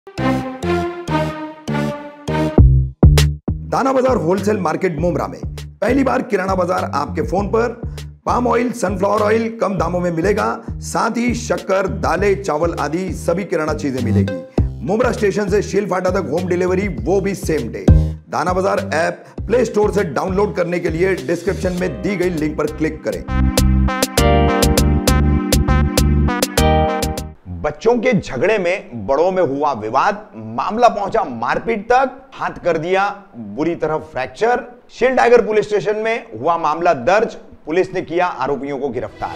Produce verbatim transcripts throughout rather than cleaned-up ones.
दाना बाजार wholesale market Mumbra में पहली बार किराना बाजार आपके फोन पर पाम ऑयल, सनफ्लावर ऑयल कम दामों में मिलेगा। साथ ही शक्कर, दालें, चावल आदि सभी किराना चीजें मिलेगी। मुमरा स्टेशन से शीलफाटा तक होम डिलीवरी, वो भी same day. Dana Bazaar app play store से डाउनलोड करने के लिए डिस्क्रिप्शन में दी गई लिंक पर क्लिक करें। बच्चों के झगड़े में बड़ों में हुआ विवाद, मामला पहुंचा मारपीट तक, हाथ कर दिया बुरी तरह फ्रैक्चर। शील टाइगर पुलिस स्टेशन में हुआ मामला दर्ज, पुलिस ने किया आरोपियों को गिरफ्तार।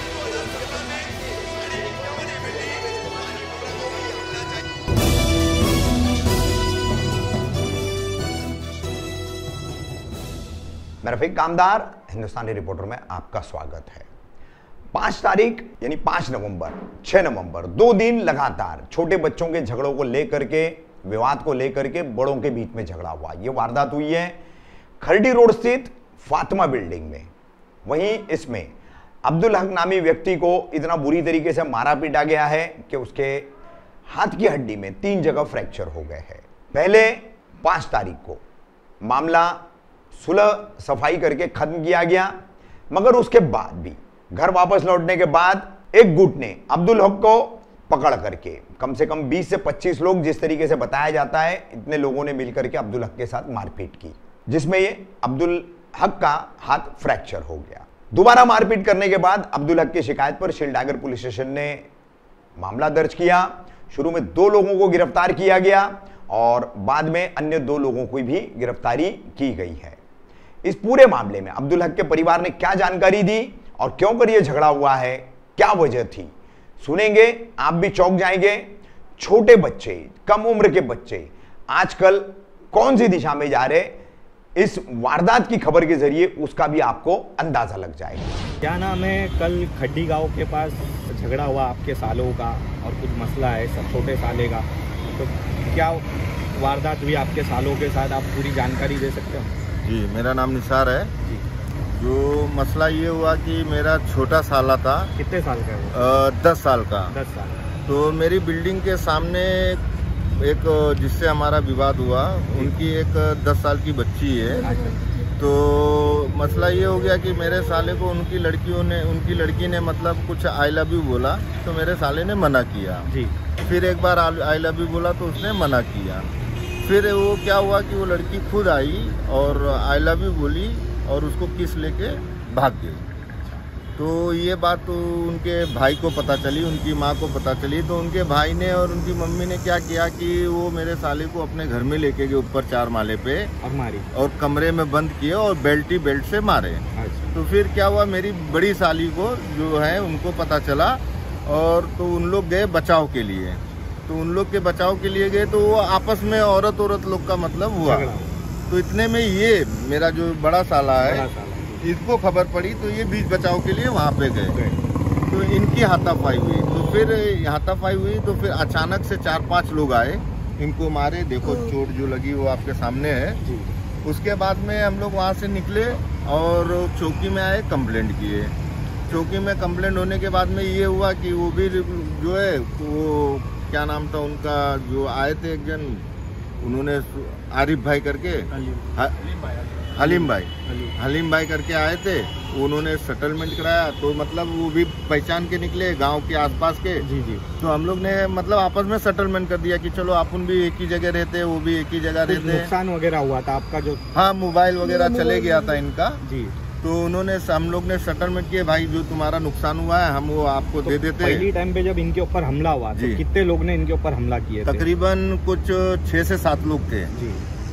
मैं रफीक कामदार, हिंदुस्तानी रिपोर्टर में आपका स्वागत है। पांच तारीख यानी पांच नवंबर, छह नवंबर, दो दिन लगातार छोटे बच्चों के झगड़ों को लेकर के, विवाद को लेकर के बड़ों के बीच में झगड़ा हुआ। यह वारदात हुई है खरडी रोड स्थित फातिमा बिल्डिंग में। वहीं इसमें अब्दुल हक नामी व्यक्ति को इतना बुरी तरीके से मारा पीटा गया है कि उसके हाथ की हड्डी में तीन जगह फ्रैक्चर हो गए हैं। पहले पांच तारीख को मामला सुलह सफाई करके खत्म किया गया, मगर उसके बाद भी घर वापस लौटने के बाद एक गुट ने अब्दुल हक को पकड़ करके, कम से कम बीस से पच्चीस लोग, जिस तरीके से बताया जाता है, इतने लोगों ने मिलकर के अब्दुल हक के साथ मारपीट की, जिसमें ये अब्दुल हक का हाथ फ्रैक्चर हो गया। दोबारा मारपीट करने के बाद अब्दुल हक की शिकायत पर शील टाइगर पुलिस स्टेशन ने मामला दर्ज किया। शुरू में दो लोगों को गिरफ्तार किया गया और बाद में अन्य दो लोगों की भी गिरफ्तारी की गई है। इस पूरे मामले में अब्दुल हक के परिवार ने क्या जानकारी दी और क्यों कर यह झगड़ा हुआ है, क्या वजह थी, सुनेंगे, आप भी चौंक जाएंगे। छोटे बच्चे, कम उम्र के बच्चे आजकल कौन सी दिशा में जा रहे, इस वारदात की खबर के जरिए उसका भी आपको अंदाजा लग जाएगा। क्या नाम है, कल खड्डी गांव के पास झगड़ा हुआ आपके सालों का और कुछ मसला है सब छोटे साले का, तो क्या वारदात हुई आपके सालों के साथ, आप पूरी जानकारी दे सकते हो? जी, मेरा नाम निसार है। जो मसला ये हुआ कि मेरा छोटा साला था। कितने साल का है वो? आ, दस साल का। दस साल। तो मेरी बिल्डिंग के सामने एक जिससे हमारा विवाद हुआ, उनकी एक दस साल की बच्ची है। तो मसला ये हो गया कि मेरे साले को उनकी लड़कियों ने उनकी लड़की ने मतलब कुछ आई लव यू बोला, तो मेरे साले ने मना किया। जी। फिर एक बार आई लव यू बोला तो उसने मना किया। फिर वो क्या हुआ कि वो लड़की खुद आई और आई लव यू बोली और उसको किस लेके भाग गई। तो ये बात तो उनके भाई को पता चली, उनकी माँ को पता चली। तो उनके भाई ने और उनकी मम्मी ने क्या किया कि वो मेरे साले को अपने घर में लेके गए ऊपर चार माले पे और मारी और कमरे में बंद किए और बेल्ट ही बेल्ट से मारे। अच्छा। तो फिर क्या हुआ, मेरी बड़ी साली को जो है उनको पता चला और तो उन लोग गए बचाव के लिए। तो उन लोग के बचाव के लिए गए तो वो आपस में औरत औरत लोग का मतलब हुआ। तो इतने में ये मेरा जो बड़ा साला है, इसको खबर पड़ी तो ये बीच बचाव के लिए वहाँ पे गए। तो इनकी हाथापाई हुई। तो फिर हाथापाई हुई तो फिर अचानक से चार पांच लोग आए, इनको मारे। देखो चोट जो लगी वो आपके सामने है। उसके बाद में हम लोग वहाँ से निकले और चौकी में आए, कंप्लेंट किए। चौकी में कंप्लेंट होने के बाद में ये हुआ कि वो भी जो है, वो क्या नाम था उनका, जो आए थे एक जन, उन्होंने आरिफ भाई करके, हलीम भाई हलीम भाई करके आए थे, उन्होंने सेटलमेंट कराया। तो मतलब वो भी पहचान के निकले गांव के आसपास के। जी जी। तो हम लोग ने मतलब आपस में सेटलमेंट कर दिया कि चलो अपन भी एक ही जगह रहते, वो भी एक ही जगह रहते। नुकसान वगैरह हुआ था आपका जो? हाँ, मोबाइल वगैरह चले गया था इनका। जी। तो उन्होंने हम लोग ने सेटलमेंट किए, भाई जो तुम्हारा नुकसान हुआ है हम वो आपको तो दे देते। पहली टाइम पे जब इनके ऊपर हमला हुआ तो कितने लोग ने इनके ऊपर हमला किए थे? तकरीबन कुछ छह से सात लोग थे। जी।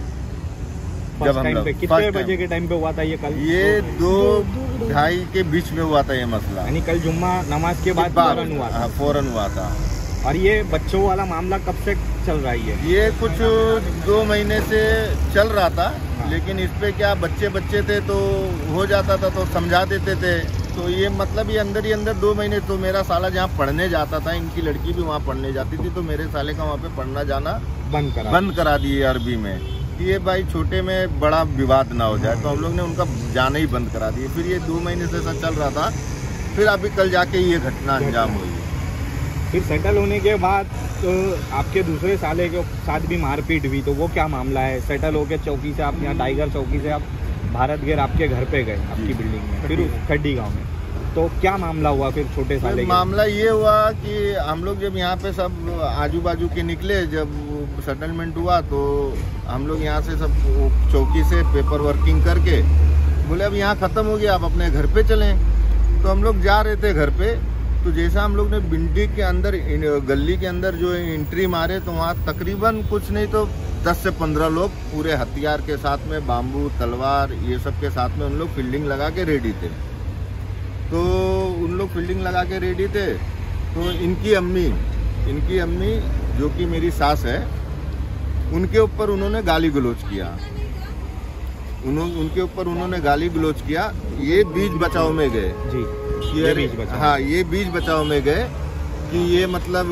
जब टाइम पे कितने बजे के टाइम पे हुआ था ये? कल ये दो ढाई के बीच में हुआ था ये मसला, यानी कल जुम्मा नमाज के बाद फौरन हुआ था। फौरन हुआ था। और ये बच्चों वाला मामला कब से चल रहा है? ये कुछ दो महीने से चल रहा था। हाँ। लेकिन इस पे क्या, बच्चे बच्चे थे तो हो जाता था तो समझा देते थे। तो ये मतलब ये अंदर ही अंदर दो महीने तो मेरा साला जहाँ पढ़ने जाता था, इनकी लड़की भी वहाँ पढ़ने जाती थी, तो मेरे साले का वहाँ पे पढ़ना जाना बंद करा बंद करा दिए अरबी में। ये भाई छोटे में बड़ा विवाद ना हो जाए, तो हम लोग ने उनका जाना ही बंद करा दिए। फिर ये दो महीने से ऐसा चल रहा था, फिर अभी कल जाके ये घटना अंजाम हुई। फिर सेटल होने के बाद तो आपके दूसरे साले के साथ भी मारपीट हुई, तो वो क्या मामला है? सेटल होकर चौकी से आप यहाँ टाइगर चौकी से आप भारत गेर आपके घर पे गए, आपकी बिल्डिंग में, फिर खड्डी गांव में, तो क्या मामला हुआ फिर छोटे साले के? मामला ये हुआ कि हम लोग जब यहाँ पे सब आजू बाजू के निकले, जब सेटलमेंट हुआ तो हम लोग यहाँ से सब चौकी से पेपर वर्किंग करके बोले अब यहाँ ख़त्म हो गया, आप अपने घर पे चलें। तो हम लोग जा रहे थे घर पे, तो जैसा हम लोग ने बिंडी के अंदर गली के अंदर जो एंट्री मारे, तो वहाँ तकरीबन कुछ नहीं तो दस से पंद्रह लोग पूरे हथियार के साथ में, बाम्बू तलवार ये सब के साथ में उन लोग फील्डिंग लगा के रेडी थे। तो उन लोग फील्डिंग लगा के रेडी थे, तो इनकी अम्मी इनकी अम्मी जो कि मेरी सास है, उनके ऊपर उन्होंने गाली गलौज किया उन्होंने उनके ऊपर उन्होंने गाली गलौज किया। ये बीच बचाव में गए जी, कि ये अरे बीच बचाव। हाँ, ये बीच बचाव में गए कि ये मतलब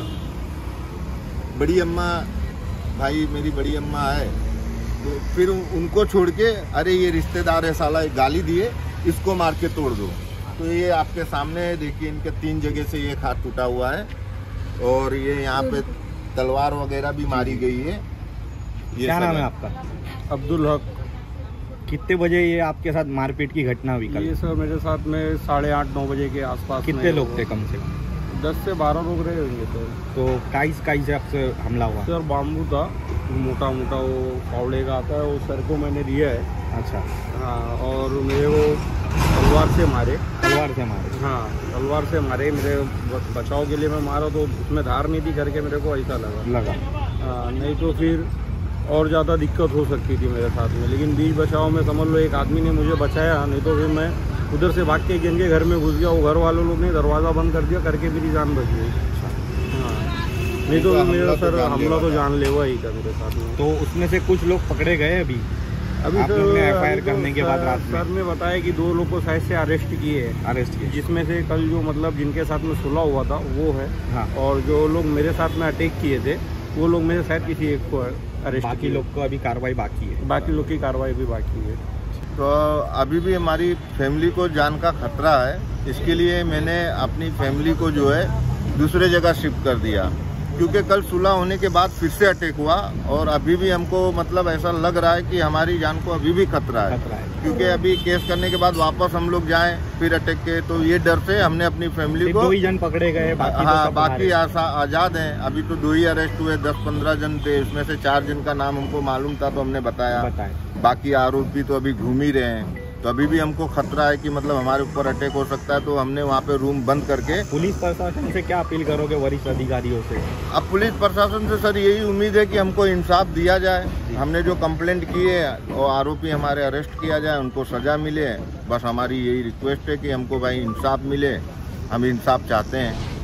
बड़ी अम्मा, भाई मेरी बड़ी अम्मा है, तो फिर उनको छोड़ के अरे ये रिश्तेदार है साला, गाली दिए, इसको मार के तोड़ दो। तो ये आपके सामने देखिए, इनके तीन जगह से ये हाथ टूटा हुआ है और ये यहाँ पे तलवार वगैरह भी मारी गई है। ये क्या नाम सब है आपका? अब्दुल हक। कितने बजे ये आपके साथ मारपीट की घटना हुई कल? ये सर मेरे साथ में साढ़े आठ नौ बजे के आसपास। कितने लोग थे कम से कम? दस से बारह लोग रहे होंगे सर। तो काइस काइस से आपसे हमला हुआ? सर बाम्बू था, मोटा मोटा वो फावड़े का आता है, वो सर को मैंने दिया है। अच्छा। हाँ, और मेरे वो तलवार से मारे। तलवार से मारे? हाँ, तलवार से मारे। मेरे बचाव के लिए मैं मारा तो उसमें धार नहीं थी करके मेरे को ऐसा लगा लगा हाँ, नहीं तो फिर और ज़्यादा दिक्कत हो सकती थी मेरे साथ में। लेकिन बीच बचाव में समझ लो एक आदमी ने मुझे बचाया, नहीं तो फिर मैं उधर से भाग के जिनके घर में घुस गया, वो घर वालों लोग ने दरवाज़ा बंद कर दिया, करके मेरी जान बच गई। हाँ, नहीं तो मेरा सर हमला तो जानलेवा ही था मेरे साथ में। तो उसमें से कुछ लोग पकड़े गए अभी? अभी आप तो लोग ने एफ आई आर अभी तो करने के बाद रात में? सर ने बताया कि दो लोग को शायद से अरेस्ट किए हैं। अरेस्ट किए? जिसमें से कल जो मतलब जिनके साथ में सुलह हुआ था वो है। हाँ। और जो लोग मेरे साथ में अटैक किए थे वो लोग मेरे शायद किसी एक को अरेस्ट। बाकी लोग को अभी कार्रवाई बाकी है? बाकी लोग की कार्रवाई भी बाकी है। तो अभी भी हमारी फैमिली को जान का खतरा है, इसके लिए मैंने अपनी फैमिली को जो है दूसरे जगह शिफ्ट कर दिया, क्योंकि कल सुलह होने के बाद फिर से अटैक हुआ और अभी भी हमको मतलब ऐसा लग रहा है कि हमारी जान को अभी भी खतरा है, खतरा है। क्योंकि अभी केस करने के बाद वापस हम लोग जाएं फिर अटैक के, तो ये डर से हमने अपनी फैमिली को। दो ही जन पकड़े गए, बाकी हाँ, तो बाकी आज़ाद हैं। अभी तो दो ही अरेस्ट हुए, दस पंद्रह जन थे, उसमें से चार जन का नाम हमको मालूम था तो हमने बताया, बताया। बाकी आरोपी तो अभी घूम ही रहे हैं। तो अभी भी हमको खतरा है कि मतलब हमारे ऊपर अटैक हो सकता है, तो हमने वहाँ पे रूम बंद करके। पुलिस प्रशासन से क्या अपील करोगे, वरिष्ठ अधिकारियों से? अब पुलिस प्रशासन से सर यही उम्मीद है कि हमको इंसाफ दिया जाए। हमने जो कंप्लेंट की है वो आरोपी हमारे अरेस्ट किया जाए, उनको सजा मिले। बस हमारी यही रिक्वेस्ट है कि हमको भाई इंसाफ मिले, हम इंसाफ चाहते हैं।